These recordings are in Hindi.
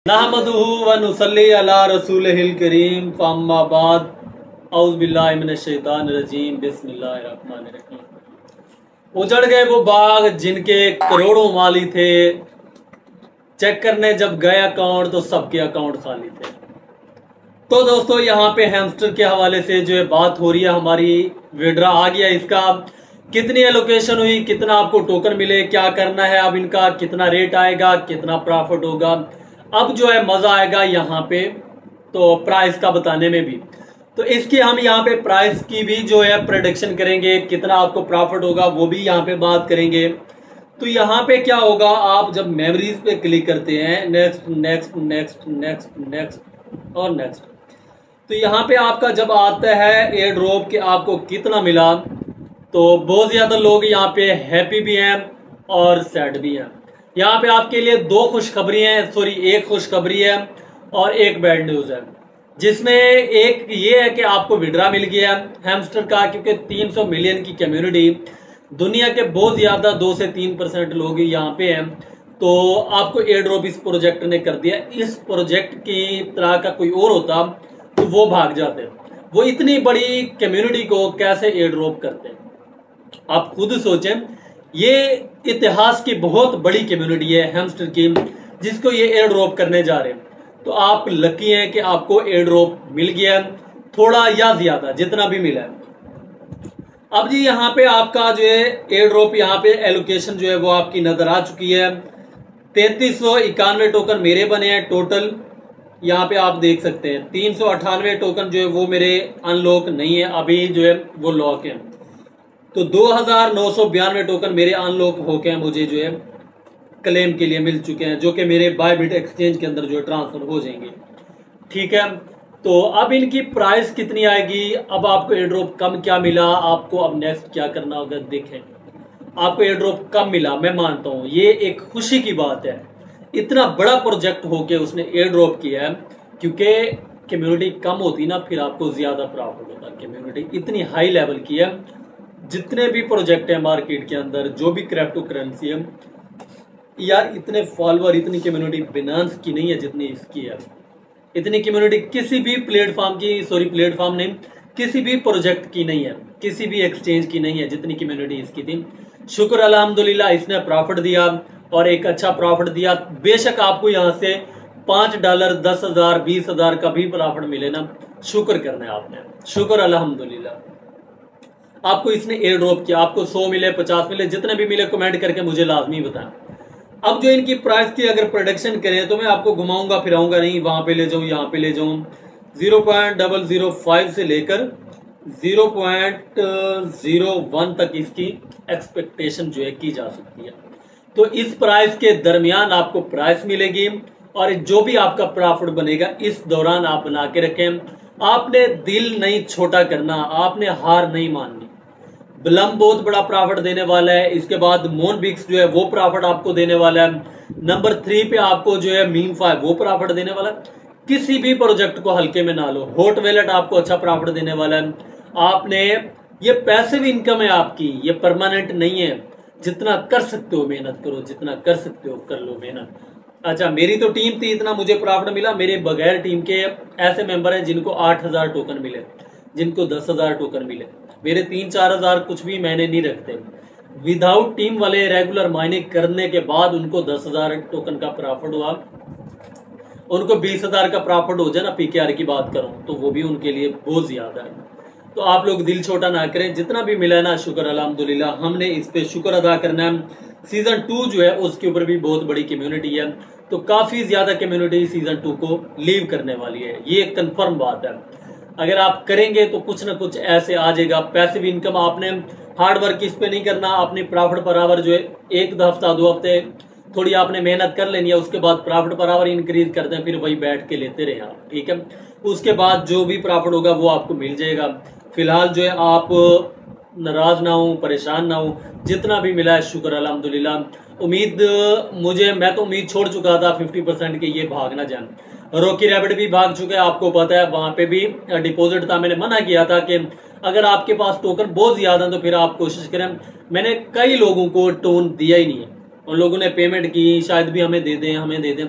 नहमदुहु व नुसल्ली अला रसूलिहिल करीम फअम्मा बाद औज़ु बिल्लाहि मिनश शैतानिर रजीम बिस्मिल्लाहिर्रहमानिर रहीम। उजड़ गए वो बाग जिनके करोड़ों माली थे, चेक करने जब गए अकाउंट तो सबके अकाउंट खाली थे। तो दोस्तों यहाँ पे हैमस्टर के हवाले से जो है बात हो रही है, हमारी विड्रा आ गया, इसका कितनी एलोकेशन हुई, कितना आपको टोकन मिले, क्या करना है, अब इनका कितना रेट आएगा, कितना प्रॉफिट होगा, अब जो है मजा आएगा यहाँ पे तो प्राइस का बताने में भी। तो इसकी हम यहाँ पे प्राइस की भी जो है प्रेडिक्शन करेंगे, कितना आपको प्रॉफिट होगा वो भी यहाँ पे बात करेंगे। तो यहाँ पे क्या होगा, आप जब मेमोरीज पे क्लिक करते हैं, next next next next next और नेक्स्ट, तो यहाँ पे आपका जब आता है एयर ड्रॉप के आपको कितना मिला, तो बहुत ज्यादा लोग यहाँ पे हैप्पी भी हैं और सैड भी हैं। यहाँ पे आपके लिए दो खुशखबरी हैं, सॉरी एक खुशखबरी है और एक बैड न्यूज है, जिसमें एक ये है कि आपको विड्रा मिल गया हैमस्टर का, क्योंकि 300 मिलियन की कम्युनिटी, दुनिया के बहुत ज्यादा 2 से 3% लोग यहाँ पे हैं। तो आपको एयर ड्रॉप इस प्रोजेक्ट ने कर दिया। इस प्रोजेक्ट की तरह का कोई और होता तो वो भाग जाते, वो इतनी बड़ी कम्युनिटी को कैसे एयर ड्रॉप करते, आप खुद सोचें। ये इतिहास की बहुत बड़ी कम्युनिटी है हैमस्टर की, जिसको ये एयर ड्रॉप करने जा रहे हैं। तो आप लकी हैं कि आपको एयर ड्रॉप मिल गया, थोड़ा या ज्यादा जितना भी मिला है। अब जी यहाँ पे आपका जो है एयर ड्रॉप, यहाँ पे एलोकेशन जो है वो आपकी नजर आ चुकी है। 3391 टोकन मेरे बने हैं टोटल, यहाँ पे आप देख सकते हैं। 398 टोकन जो है वो मेरे अनलॉक नहीं है, अभी जो है वो लॉक है। तो 2992 टोकन मेरे अनलॉक होके मुझे जो है क्लेम के लिए मिल चुके हैं, जो कि मेरे बायबिट एक्सचेंज के अंदर जो है ट्रांसफर हो जाएंगे। ठीक है, तो अब इनकी प्राइस कितनी आएगी, अब आपको एयर ड्रॉप कम क्या मिला, आपको अब नेक्स्ट क्या करना होगा देखें। आपको एयर ड्रॉप कम मिला, मैं मानता हूँ ये एक खुशी की बात है, इतना बड़ा प्रोजेक्ट होके उसने एयर ड्रॉप किया है, क्योंकि कम्युनिटी कम होती ना फिर आपको ज्यादा प्रॉफिट होता। कम्युनिटी इतनी हाई लेवल की है, जितने भी प्रोजेक्ट है मार्केट के अंदर, जो भी क्रिप्टो करेंसी है यार, इतने फॉलोअर, इतनी कम्युनिटी बिनांस की नहीं है जितनी इसकी है। इतनी कम्युनिटी किसी भी प्लेटफॉर्म की, सॉरी प्लेटफॉर्म नहीं, किसी भी प्रोजेक्ट की नहीं है, किसी भी एक्सचेंज की नहीं है जितनी कम्युनिटी इसकी थी। शुक्र अल्हम्दुलिल्लाह, इसने प्रॉफिट दिया और एक अच्छा प्रॉफिट दिया। बेशक आपको यहाँ से $5, 10,000, 20,000 का भी प्रॉफिट मिले ना, शुक्र करना है आपने, शुक्र अल्हम्दुलिल्लाह। आपको इसने एयर ड्रॉप किया, आपको 100 मिले, 50 मिले, जितने भी मिले कमेंट करके मुझे लाजमी बताएं। अब जो इनकी प्राइस की अगर प्रोडक्शन करें तो मैं आपको घुमाऊंगा फिराऊंगा नहीं, वहां पे ले जाऊं, यहाँ पे ले जाऊं। 0.005 से लेकर 0.01 तक इसकी एक्सपेक्टेशन जो है की जा सकती है। तो इस प्राइस के दरमियान आपको प्राइस मिलेगी और जो भी आपका प्रॉफिट बनेगा इस दौरान आप बना के रखें। आपने दिल नहीं छोटा करना, आपने हार नहीं माननी। ब्लम बहुत बड़ा प्रॉफिट देने वाला है, इसके बाद मोनबिक्स जो है वो प्रॉफिट आपको देने वाला है। नंबर 3 पे आपको जो है मीम5 वो प्रॉफिट देने वाला है। किसी भी प्रोजेक्ट को हल्के में ना लो। हॉट वैलेट आपको अच्छा प्रॉफिट देने वाला है। आपने ये पैसिव इनकम है आपकी, ये परमानेंट नहीं है। जितना कर सकते हो मेहनत करो, जितना कर सकते हो कर लो मेहनत। अच्छा, मेरी तो टीम थी, इतना मुझे प्रॉफिट मिला। मेरे बगैर टीम के ऐसे मेंबर हैं जिनको 8,000 टोकन मिले, जिनको 10,000 टोकन मिले। मेरे 3-4 हजार कुछ भी मैंने नहीं रखते। विदाउट टीम वाले रेगुलर माइनिंग करने के बाद उनको 10,000 टोकन का प्रॉफिट हुआ, उनको 20,000 का प्रॉफिट हो जाए ना, पीकेआर की बात करूं तो वो भी उनके लिए बहुत ज्यादा है। तो आप लोग दिल छोटा ना करें, जितना भी मिला है ना शुक्र अल्हम्दुलिल्लाह, हमने इस पे शुक्र अदा करना है। सीजन 2 जो है उसके ऊपर भी बहुत बड़ी कम्युनिटी है, तो काफी ज्यादा कम्युनिटी सीजन 2 को लीव करने वाली है, ये एक कंफर्म बात है। अगर आप करेंगे तो कुछ ना कुछ ऐसे आ जाएगा। पैसिव इनकम, आपने हार्ड वर्क इस पे नहीं करना, अपनी प्रॉफिट पर आवर जो है 1 हफ्ता 2 हफ्ते थोड़ी आपने मेहनत कर लेनी है, उसके बाद प्रॉफिट पर आवर इंक्रीज कर दें, फिर वही बैठ के लेते रहे आप। ठीक है, उसके बाद जो भी प्रॉफिट होगा वो आपको मिल जाएगा। फिलहाल जो है आप नाराज ना हो, परेशान ना हो, जितना भी मिला है शुक्र अल्हम्दुलिल्लाह। मैं तो उम्मीद छोड़ चुका था 50% के ये भाग ना जाए। रॉकी रैबिट भी भाग चुके हैं, आपको पता है, वहां पे भी डिपॉजिट था। मैंने मना किया था कि अगर आपके पास टोकन बहुत ज्यादा तो फिर आप कोशिश करें। मैंने कई लोगों को टोन दिया ही नहीं है, उन लोगों ने पेमेंट की, शायद भी हमें दे दें,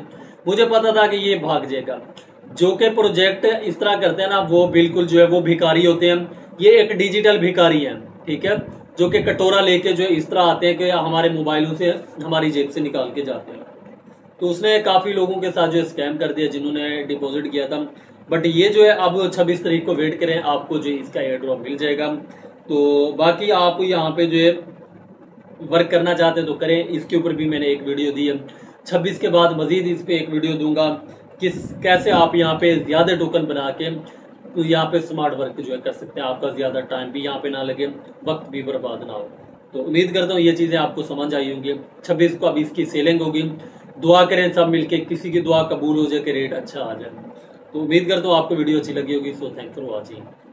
मुझे पता था कि ये भाग जाएगा। जो कि प्रोजेक्ट इस तरह करते हैं ना, वो बिल्कुल जो है वो भिखारी होते हैं। ये एक डिजिटल भिखारी है, ठीक है, जो कि कटोरा लेके जो है इस तरह आते हैं कि हमारे मोबाइलों से हमारी जेब से निकाल के जाते हैं। तो उसने काफ़ी लोगों के साथ जो है स्कैम कर दिया जिन्होंने डिपॉजिट किया था। बट ये जो है अब 26 तारीख को वेट करें, आपको जो इसका एयर ड्रॉप मिल जाएगा। तो बाकी आप यहाँ पे जो है वर्क करना चाहते हैं तो करें। इसके ऊपर भी मैंने एक वीडियो दी है। 26 के बाद मजीद इस पर एक वीडियो दूंगा कैसे आप यहाँ पे ज़्यादा टोकन बना के तो यहाँ पे स्मार्ट वर्क जो है कर सकते हैं। आपका ज़्यादा टाइम भी यहाँ पे ना लगे, वक्त भी बर्बाद ना हो। तो उम्मीद करता हूँ ये चीज़ें आपको समझ आई होंगी। 26 को अब इसकी सेलिंग होगी। दुआ करें सब मिलके, किसी की दुआ कबूल हो जाए कि रेट अच्छा आ जाए। तो उम्मीद करता हूँ आपको वीडियो अच्छी लगी होगी। So thanks for watching.